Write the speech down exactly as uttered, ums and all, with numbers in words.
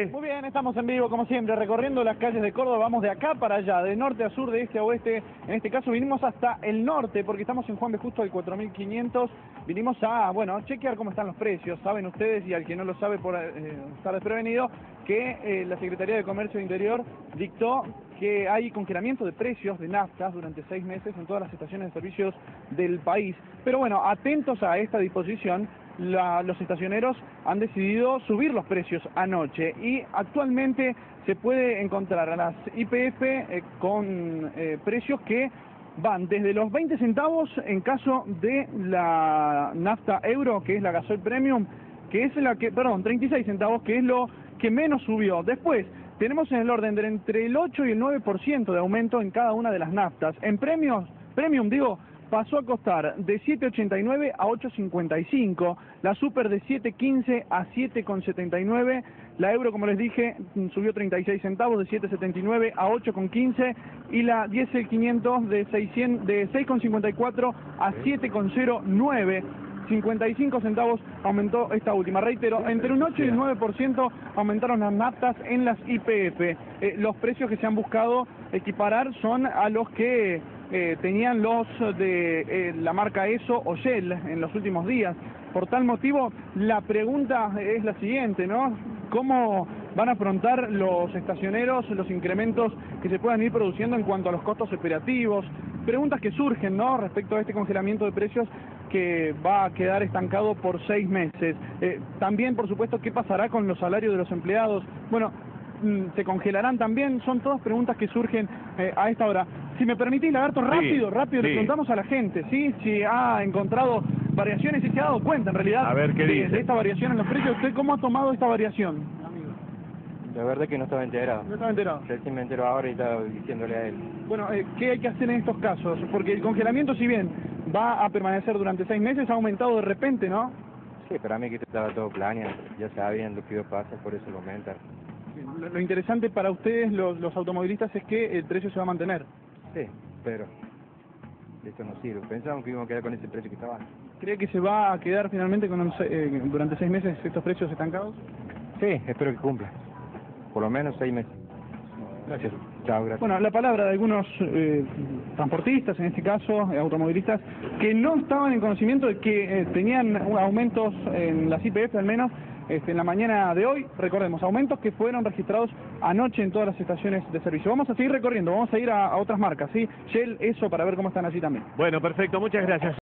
Muy bien, estamos en vivo como siempre, recorriendo las calles de Córdoba. Vamos de acá para allá, de norte a sur, de este a oeste. En este caso vinimos hasta el norte, porque estamos en Juan B. Justo al cuatro mil quinientos. Vinimos a, bueno, chequear cómo están los precios. Saben ustedes, y al que no lo sabe por eh, estar desprevenido, que eh, la Secretaría de Comercio Interior dictó que hay congelamiento de precios de naftas durante seis meses en todas las estaciones de servicios del país. Pero bueno, atentos a esta disposición, la, los estacioneros han decidido subir los precios anoche y actualmente se puede encontrar a las I P F eh, con eh, precios que van desde los veinte centavos en caso de la nafta euro, que es la gasoil premium, que es la que, perdón, treinta y seis centavos, que es lo que menos subió. Después tenemos en el orden de entre el ocho y el nueve por ciento de aumento en cada una de las naftas. En premios, premium digo, pasó a costar de siete ochenta y nueve a ocho cincuenta y cinco, la super de siete quince a siete setenta y nueve, la euro, como les dije, subió treinta y seis centavos, de siete setenta y nueve a ocho quince, y la diésel quinientos de, seiscientos, de seis cincuenta y cuatro a siete cero nueve. cincuenta y cinco centavos aumentó esta última. Reitero, entre un ocho y el nueve por ciento aumentaron las naftas en las I P F. Eh, los precios que se han buscado equiparar son a los que eh, tenían los de eh, la marca ESSO o Shell en los últimos días. Por tal motivo, la pregunta es la siguiente, ¿no? ¿Cómo van a afrontar los estacioneros los incrementos que se puedan ir produciendo en cuanto a los costos operativos? Preguntas que surgen, ¿no?, respecto a este congelamiento de precios que va a quedar estancado por seis meses. Eh, también, por supuesto, ¿qué pasará con los salarios de los empleados? Bueno, ¿se congelarán también? Son todas preguntas que surgen eh, a esta hora. Si me permitís, Lagarto, rápido, sí, rápido, sí. Le preguntamos a la gente, ¿sí?, si ha encontrado variaciones y se ha dado cuenta, en realidad, a ver, ¿qué de, dice? de esta variación en los precios. ¿Usted cómo ha tomado esta variación? La verdad que no estaba enterado. No estaba enterado. Recién me entero ahora y estaba diciéndole a él. Bueno, eh, ¿qué hay que hacer en estos casos? Porque el congelamiento, si bien va a permanecer durante seis meses, ha aumentado de repente, ¿no? Sí, para mí que estaba todo planeado. Ya sabían lo que iba a pasar, por eso lo aumentan. Lo, lo interesante para ustedes, los, los automovilistas, es que el precio se va a mantener. Sí, pero esto no sirve. Pensábamos que íbamos a quedar con ese precio que estaba. ¿Cree que se va a quedar finalmente con un, eh, durante seis meses estos precios estancados? Sí, espero que cumpla. Por lo menos seis meses. Gracias. Chao, gracias. Bueno, la palabra de algunos eh, transportistas, en este caso, eh, automovilistas, que no estaban en conocimiento de que eh, tenían aumentos en las I P F, al menos este, en la mañana de hoy. Recordemos, aumentos que fueron registrados anoche en todas las estaciones de servicio. Vamos a seguir recorriendo, vamos a ir a, a otras marcas, ¿sí? Shell, eso, para ver cómo están allí también. Bueno, perfecto, muchas gracias.